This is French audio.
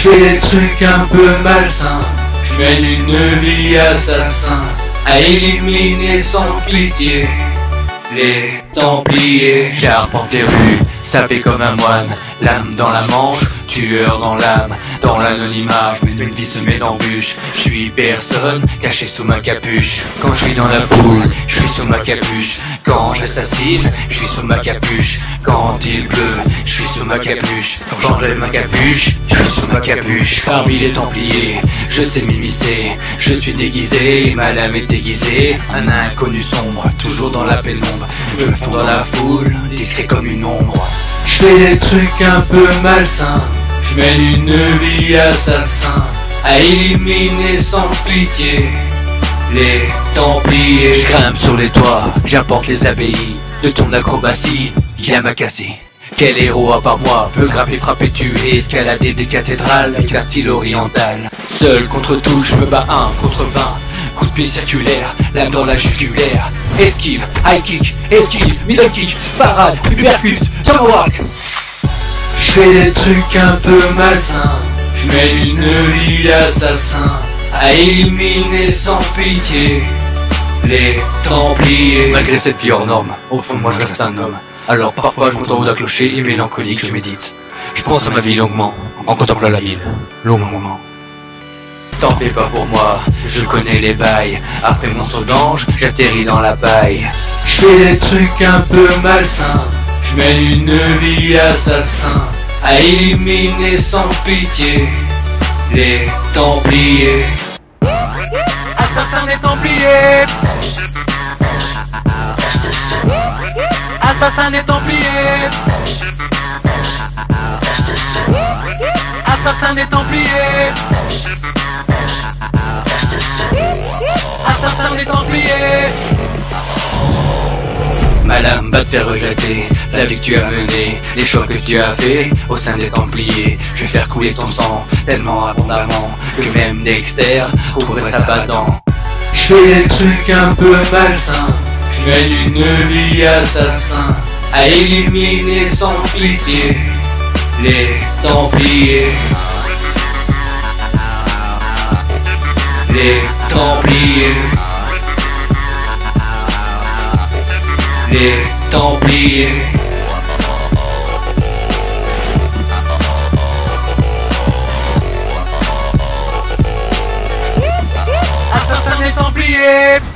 Je fais des trucs un peu malsains, je mène une vie assassin, à éliminer sans pitié les Templiers. J'arpente les rues, sapé comme un moine, l'âme dans la manche, tueur dans l'âme. Dans l'anonymat, je mène une vie semée d'embûches. Je suis personne, caché sous ma capuche. Quand je suis dans la foule, je suis sous ma capuche. Quand j'assassine, je suis sous ma capuche. Quand il pleut, je suis sous ma capuche. Quand j'enlève ma capuche, je suis sous ma capuche. Parmi les Templiers, je sais m'immiscer. Je suis déguisé, ma lame est aiguisée. Un inconnu sombre, toujours dans la pénombre. Je me fonds dans la foule, discret comme une ombre. Je fais des trucs un peu malsains, je mène une vie assassin, à éliminer sans pitié les Templiers. Je grimpe sur les toits, j'apporte les abbayes. De ton acrobatie, Yamakasi. Quel héros à part moi peut grimper, frapper, tuer, escalader des cathédrales avec un style oriental. Seul contre tout, je me bats 1 contre 20. Coup de pied circulaire, lame dans la jugulaire. Esquive, high kick, esquive, middle kick, parade, uppercut, tomahawk. Je fais des trucs un peu malsains, je mène une vie assassin, à éliminer sans pitié les Templiers. Malgré cette vie hors norme, au fond moi je reste un homme. Alors parfois je monte en haut d'un clocher et mélancolique je médite. Je pense à ma vie longuement, en contemplant la ville, longuement. T'en fais pas pour moi, je connais les bails. Après mon saut d'ange, j'atterris dans la paille. Je fais des trucs un peu malsains, je mène une vie assassin, à éliminer sans pitié les Templiers. Assassin des Templiers. Assassin des Templiers. Assassin des Templiers. Assassin des Templiers. Ma lame va te faire regretter la vie que tu as menée, les choix que tu as fait au sein des Templiers. Je vais faire couler ton sang tellement abondamment que même Dexter trouverait ça badant. Je fais des trucs un peu malsains, je mène une vie assassin, à éliminer sans pitié les Templiers. Les Templiers. Les Templiers. Assassin des Templiers.